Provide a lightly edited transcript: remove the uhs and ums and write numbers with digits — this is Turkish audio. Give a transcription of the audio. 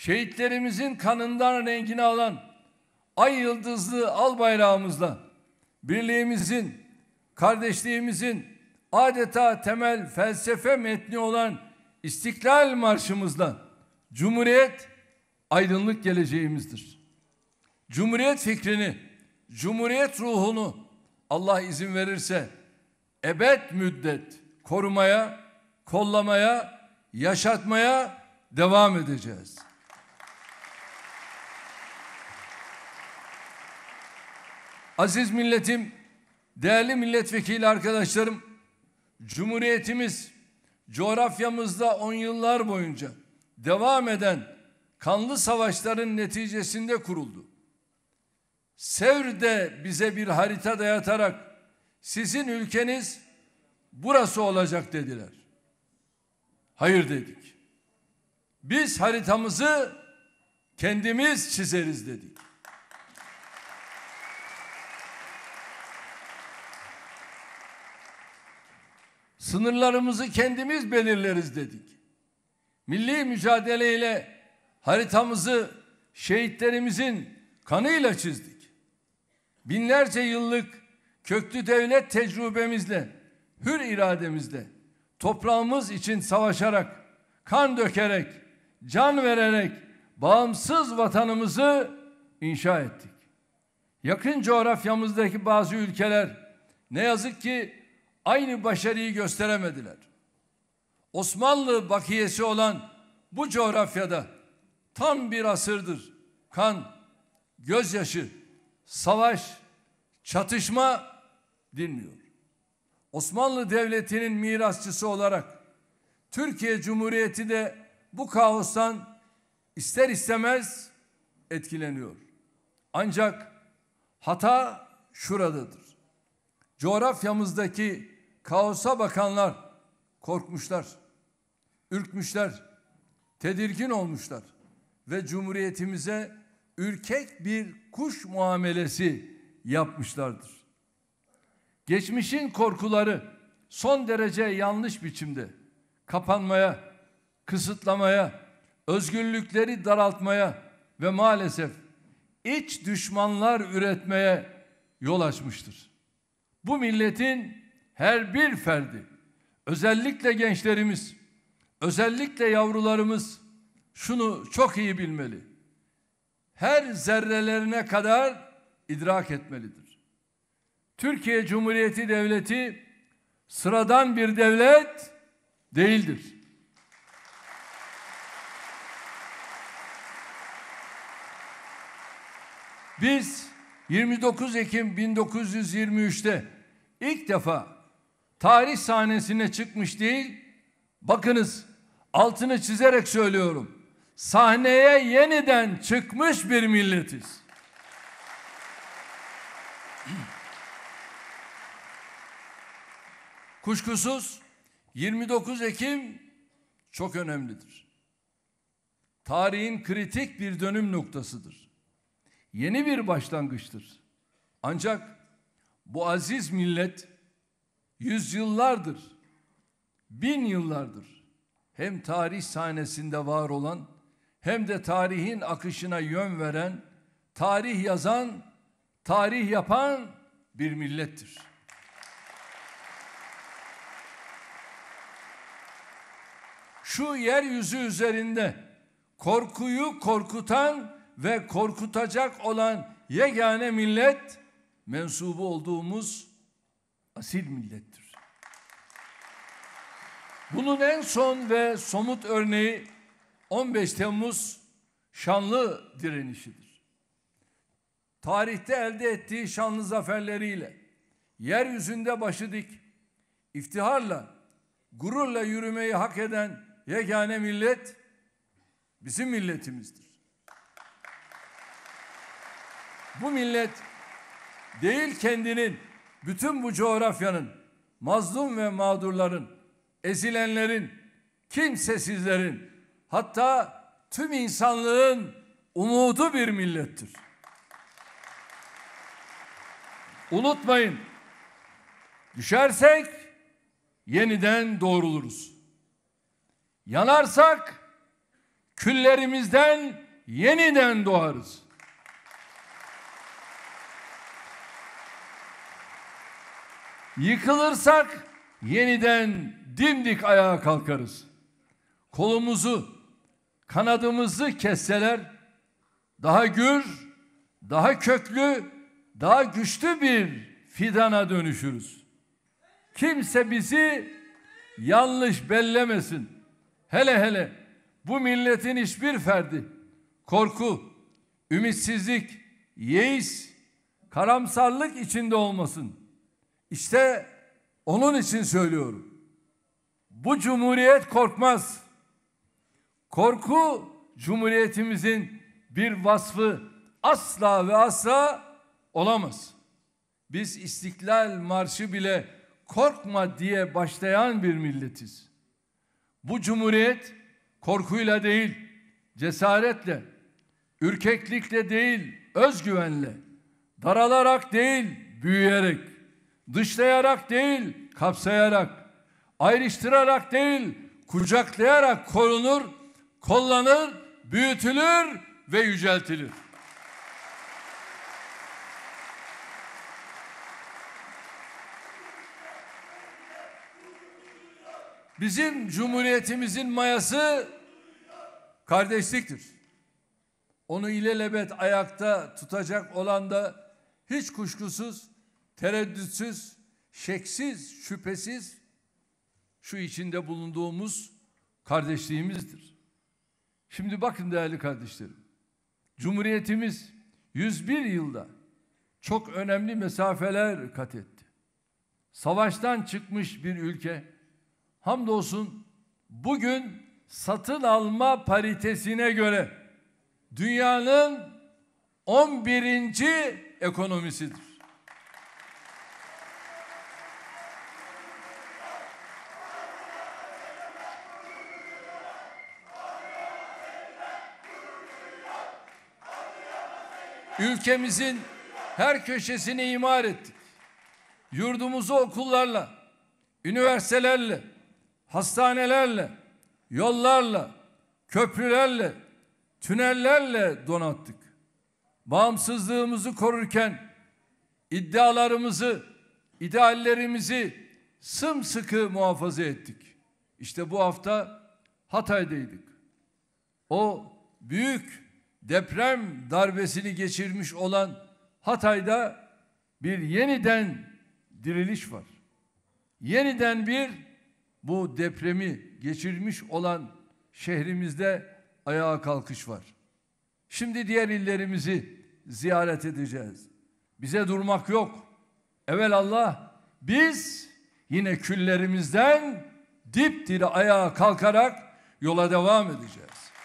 şehitlerimizin kanından rengini alan ay yıldızlı al bayrağımızla, birliğimizin, kardeşliğimizin adeta temel felsefe metni olan İstiklal Marşımızla Cumhuriyet aydınlık geleceğimizdir. Cumhuriyet fikrini, Cumhuriyet ruhunu Allah izin verirse ebed müddet korumaya, kollamaya, yaşatmaya devam edeceğiz. Aziz milletim, değerli milletvekili arkadaşlarım, Cumhuriyetimiz coğrafyamızda 10 yıllar boyunca devam eden kanlı savaşların neticesinde kuruldu. Sevr'de bize bir harita dayatarak sizin ülkeniz burası olacak dediler. Hayır dedik. Biz haritamızı kendimiz çizeriz dedik. Sınırlarımızı kendimiz belirleriz dedik. Milli mücadeleyle haritamızı şehitlerimizin kanıyla çizdik. Binlerce yıllık köklü devlet tecrübemizle, hür irademizle, toprağımız için savaşarak, kan dökerek, can vererek bağımsız vatanımızı inşa ettik. Yakın coğrafyamızdaki bazı ülkeler ne yazık ki aynı başarıyı gösteremediler. Osmanlı bakiyesi olan bu coğrafyada tam bir asırdır kan, gözyaşı, savaş, çatışma dinmiyor. Osmanlı Devleti'nin mirasçısı olarak Türkiye Cumhuriyeti de bu kaostan ister istemez etkileniyor. Ancak hata şuradadır. Coğrafyamızdaki kaosa bakanlar korkmuşlar, ürkmüşler, tedirgin olmuşlar ve Cumhuriyetimize ürkek bir kuş muamelesi yapmışlardır. Geçmişin korkuları son derece yanlış biçimde kapanmaya, kısıtlamaya, özgürlükleri daraltmaya ve maalesef iç düşmanlar üretmeye yol açmıştır. Bu milletin her bir ferdi, özellikle gençlerimiz, özellikle yavrularımız şunu çok iyi bilmeli. Her zerrelerine kadar idrak etmelidir. Türkiye Cumhuriyeti Devleti sıradan bir devlet değildir. Biz 29 Ekim 1923'te ilk defa tarih sahnesine çıkmış değil, bakınız altını çizerek söylüyorum, sahneye yeniden çıkmış bir milletiz. Kuşkusuz 29 Ekim çok önemlidir. Tarihin kritik bir dönüm noktasıdır. Yeni bir başlangıçtır. Ancak bu aziz millet yüzyıllardır, 1000 yıllardır hem tarih sahnesinde var olan hem de tarihin akışına yön veren, tarih yazan, tarih yapan bir millettir. Şu yeryüzü üzerinde korkuyu korkutan ve korkutacak olan yegane millet, mensubu olduğumuz asil millettir. Bunun en son ve somut örneği 15 Temmuz şanlı direnişidir. Tarihte elde ettiği şanlı zaferleriyle yeryüzünde başı dik, iftiharla, gururla yürümeyi hak eden yegane millet bizim milletimizdir. Bu millet değil kendinin, bütün bu coğrafyanın, mazlum ve mağdurların, ezilenlerin, kimsesizlerin, hatta tüm insanlığın umudu bir millettir. Unutmayın, düşersek yeniden doğruluruz. Yanarsak küllerimizden yeniden doğarız. Yıkılırsak yeniden dimdik ayağa kalkarız. Kolumuzu, kanadımızı kesseler daha gür, daha köklü, daha güçlü bir fidana dönüşürüz. Kimse bizi yanlış bellemesin. Hele hele bu milletin hiçbir ferdi korku, ümitsizlik, yeis, karamsarlık içinde olmasın. İşte onun için söylüyorum. Bu cumhuriyet korkmaz. Korku cumhuriyetimizin bir vasfı asla ve asla olamaz. Biz İstiklal Marşı bile korkma diye başlayan bir milletiz. Bu cumhuriyet korkuyla değil, cesaretle, ürkeklikle değil, özgüvenle, daralarak değil, büyüyerek, dışlayarak değil, kapsayarak, ayrıştırarak değil, kucaklayarak korunur, kollanır, büyütülür ve yüceltilir. Bizim cumhuriyetimizin mayası kardeşliktir. Onu ilelebet ayakta tutacak olan da hiç kuşkusuz, tereddütsüz, şeksiz, şüphesiz şu içinde bulunduğumuz kardeşliğimizdir. Şimdi bakın değerli kardeşlerim, Cumhuriyetimiz 101 yılda çok önemli mesafeler kat etti. Savaştan çıkmış bir ülke, hamdolsun bugün satın alma paritesine göre dünyanın 11. ekonomisidir. Ülkemizin her köşesini imar ettik. Yurdumuzu okullarla, üniversitelerle, hastanelerle, yollarla, köprülerle, tünellerle donattık. Bağımsızlığımızı korurken iddialarımızı, ideallerimizi sımsıkı muhafaza ettik. İşte bu hafta Hatay'daydık. O büyük deprem darbesini geçirmiş olan Hatay'da bir yeniden diriliş var. Yeniden bir bu depremi geçirmiş olan şehrimizde ayağa kalkış var. Şimdi diğer illerimizi ziyaret edeceğiz. Bize durmak yok. Evelallah biz yine küllerimizden dipdiri ayağa kalkarak yola devam edeceğiz.